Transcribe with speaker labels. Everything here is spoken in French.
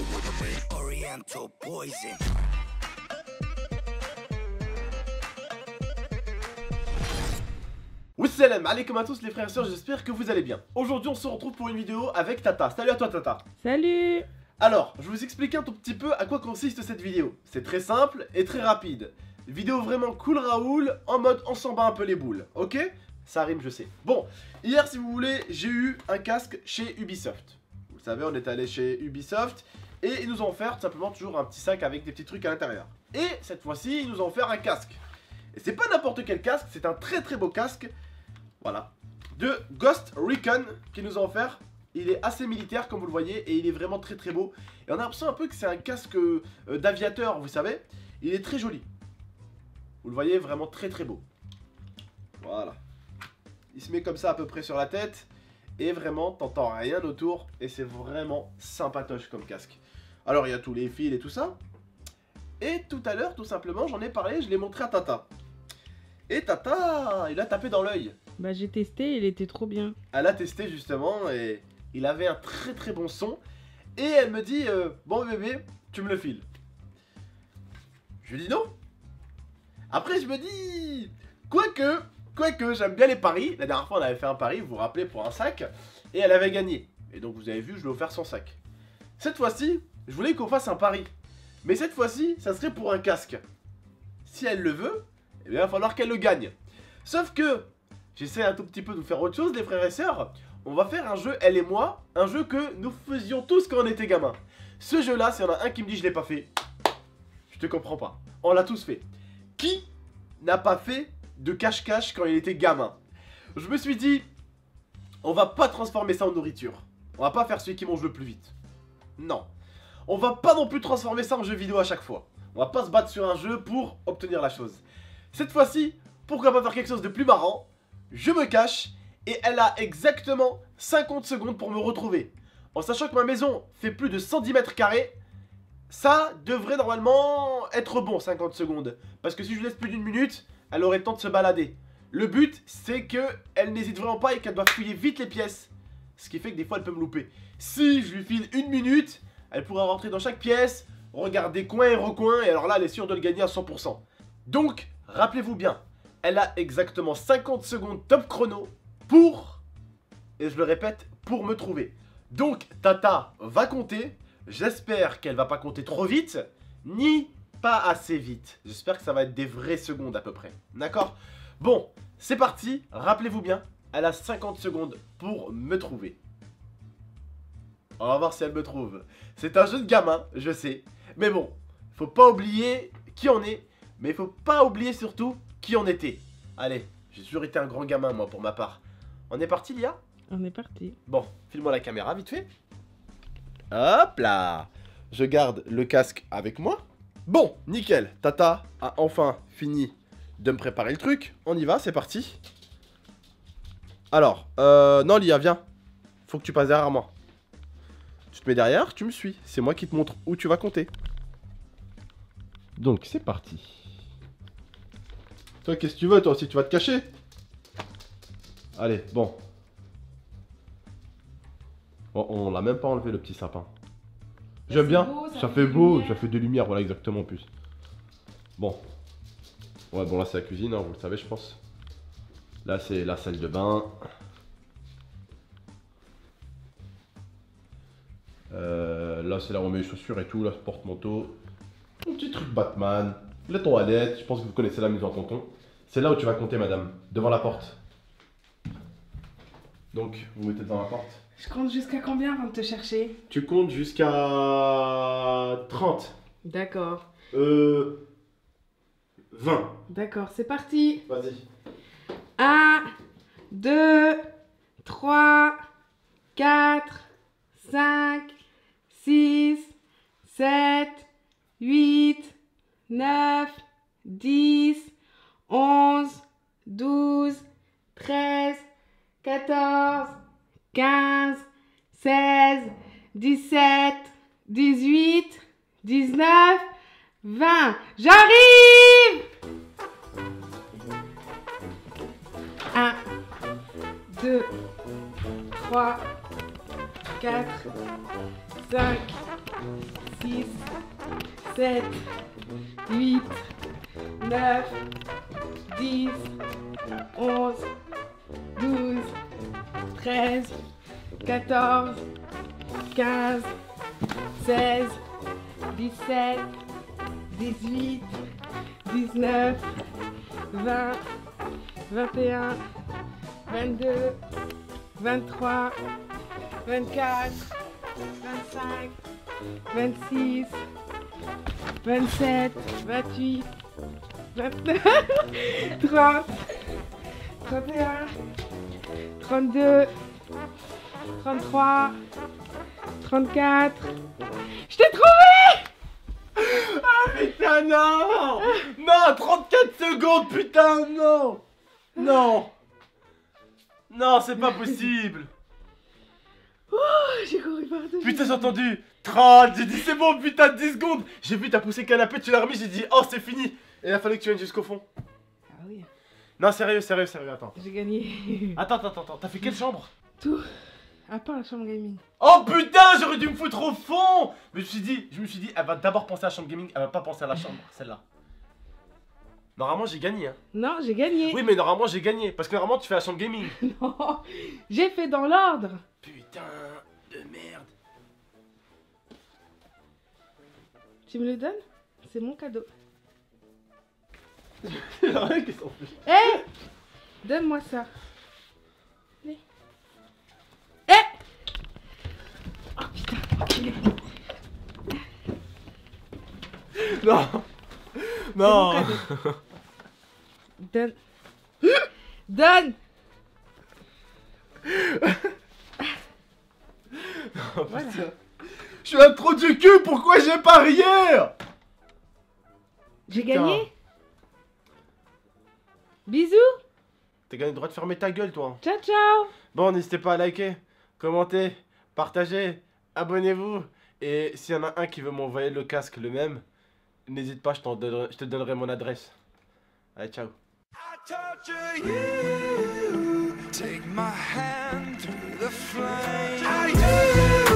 Speaker 1: Oriental poison.
Speaker 2: Salam alaikum à tous les frères et sœurs, j'espère que vous allez bien. Aujourd'hui on se retrouve pour une vidéo avec Tata. Salut à toi Tata.
Speaker 3: Salut.
Speaker 2: Alors, je vais vous expliquer un tout petit peu à quoi consiste cette vidéo. C'est très simple et très rapide. Vidéo vraiment cool Raoul, en mode on s'en bat un peu les boules, ok? Ça rime je sais. Bon, hier si vous voulez, j'ai eu un casque chez Ubisoft. Vous le savez, on est allé chez Ubisoft et ils nous ont offert tout simplement toujours un petit sac avec des petits trucs à l'intérieur. Et cette fois-ci, ils nous ont offert un casque. Et c'est pas n'importe quel casque, c'est un très très beau casque. Voilà, de Ghost Recon qui nous a offert. Il est assez militaire comme vous le voyez et il est vraiment très très beau. Et on a l'impression un peu que c'est un casque d'aviateur, vous savez. Il est très joli. Vous le voyez, vraiment très très beau. Voilà. Il se met comme ça à peu près sur la tête. Et vraiment, t'entends rien autour. Et c'est vraiment sympatoche comme casque. Alors il y a tous les fils et tout ça. Et tout à l'heure, tout simplement, j'en ai parlé, je l'ai montré à Tata. Et Tata, il a tapé dans l'œil.
Speaker 3: Bah j'ai testé, il était trop bien.
Speaker 2: Elle a testé justement et il avait un très très bon son. Et elle me dit, bon bébé, tu me le files. Je lui dis non. Après je me dis, quoique, j'aime bien les paris. La dernière fois on avait fait un pari, vous vous rappelez, pour un sac. Et elle avait gagné. Et donc vous avez vu, je lui ai offert son sac. Cette fois-ci, je voulais qu'on fasse un pari. Mais cette fois-ci, ça serait pour un casque. Si elle le veut, eh bien, il va falloir qu'elle le gagne. Sauf que, j'essaie un tout petit peu de vous faire autre chose, les frères et sœurs. On va faire un jeu, elle et moi, un jeu que nous faisions tous quand on était gamins. Ce jeu-là, s'il y en a un qui me dit je l'ai pas fait, je te comprends pas. On l'a tous fait. Qui n'a pas fait de cache-cache quand il était gamin? Je me suis dit, on va pas transformer ça en nourriture. On va pas faire celui qui mange le plus vite. Non. On va pas non plus transformer ça en jeu vidéo à chaque fois. On va pas se battre sur un jeu pour obtenir la chose. Cette fois-ci, pourquoi pas faire quelque chose de plus marrant? Je me cache et elle a exactement 50 secondes pour me retrouver. En sachant que ma maison fait plus de 110 mètres carrés, ça devrait normalement être bon 50 secondes. Parce que si je lui laisse plus d'une minute, elle aurait le temps de se balader. Le but, c'est qu'elle n'hésite vraiment pas et qu'elle doit fouiller vite les pièces. Ce qui fait que des fois, elle peut me louper. Si je lui file une minute, elle pourra rentrer dans chaque pièce, regarder coin et recoin, et alors là, elle est sûre de le gagner à 100%. Donc, rappelez-vous bien, elle a exactement 50 secondes top chrono pour, et je le répète, pour me trouver. Donc, Tata va compter. J'espère qu'elle va pas compter trop vite, ni pas assez vite. J'espère que ça va être des vraies secondes à peu près. D'accord? Bon, c'est parti. Rappelez-vous bien, elle a 50 secondes pour me trouver. On va voir si elle me trouve. C'est un jeu de gamin, je sais. Mais bon, faut pas oublier qui on est. Mais il faut pas oublier surtout qui on était. Allez, j'ai toujours été un grand gamin moi pour ma part. On est parti Lia?
Speaker 3: On est parti.
Speaker 2: Bon, file-moi la caméra vite fait. Hop là. Je garde le casque avec moi. Bon, nickel. Tata a enfin fini de me préparer le truc. On y va, c'est parti. Alors, non Lia, viens. Faut que tu passes derrière moi. Tu te mets derrière, tu me suis. C'est moi qui te montre où tu vas compter. Donc, c'est parti. Toi, qu'est-ce que tu veux, toi aussi? Tu vas te cacher? Allez, bon. Bon, on l'a même pas enlevé, le petit sapin. J'aime bien. Ça fait beau, ça fait des lumières, voilà, exactement, en plus. Bon. Ouais, bon, là, c'est la cuisine, hein, vous le savez, je pense. Là, c'est la salle de bain. Là, c'est là où on met les chaussures et tout, là, ce porte-manteau. Un petit truc Batman. La toilette, je pense que vous connaissez la maison à tonton. C'est là où tu vas compter, madame, devant la porte. Donc, vous mettez devant la porte.
Speaker 3: Je compte jusqu'à combien avant de te chercher?
Speaker 2: Tu comptes jusqu'à 30.
Speaker 3: D'accord.
Speaker 2: 20.
Speaker 3: D'accord, c'est parti.
Speaker 2: Vas-y.
Speaker 3: 1, 2, 3, 4, 5, 6, 7, 8, 9, 10, 11, 12, 13, 14, 15, 16, 17, 18, 19, 20. J'arrive! 1, 2, 3, 4, 5, 6, 7, 8, 9, 10, 11, 12, 13, 14, 15, 16, 17, 18, 19, 20, 21, 22, 23, 24, 25, 26, 27, 28, 29, 30, 31, 32, 33, 34. Je t'ai trouvé!
Speaker 2: Ah putain non! Non, 34 secondes, putain, non! Non! Non, c'est pas possible!
Speaker 3: Oh, j'ai couru partout.
Speaker 2: Putain, j'ai entendu 30, j'ai dit c'est bon, putain, 10 secondes! J'ai vu, t'as poussé le canapé, tu l'as remis, j'ai dit oh, c'est fini! Et il a fallu que tu viennes jusqu'au fond.
Speaker 3: Ah oui.
Speaker 2: Non, sérieux, attends.
Speaker 3: J'ai gagné.
Speaker 2: Attends, t'as fait quelle chambre?
Speaker 3: Tout. À part la chambre gaming.
Speaker 2: Oh putain, j'aurais dû me foutre au fond! Mais je me suis dit, elle va d'abord penser à la chambre gaming, elle va pas penser à la chambre, celle-là. Normalement, j'ai gagné, hein.
Speaker 3: Non, j'ai gagné.
Speaker 2: Oui, mais normalement, j'ai gagné, parce que normalement, tu fais la chambre gaming.
Speaker 3: Non, j'ai fait dans l'ordre.
Speaker 2: Putain de merde.
Speaker 3: Tu me le donnes? C'est mon cadeau.
Speaker 2: Il y a rien qui s'en fiche.
Speaker 3: Hé! Donne-moi ça. Allez. Hé! Oh putain, enculé.
Speaker 2: Non. Non.
Speaker 3: C'est mon cadeau. Donne. Donne!
Speaker 2: Oh,
Speaker 3: Voilà.
Speaker 2: putain. Je suis un trou du cul, pourquoi j'ai pas rien?
Speaker 3: J'ai
Speaker 2: Putain.
Speaker 3: gagné? Bisous!
Speaker 2: T'as gagné le droit de fermer ta gueule, toi.
Speaker 3: Ciao, ciao!
Speaker 2: Bon, n'hésitez pas à liker, commenter, partager, abonnez-vous. Et s'il y en a un qui veut m'envoyer le casque le même, n'hésite pas, je te donnerai mon adresse. Allez, ciao.
Speaker 1: I torture you. Take my hand through the flame.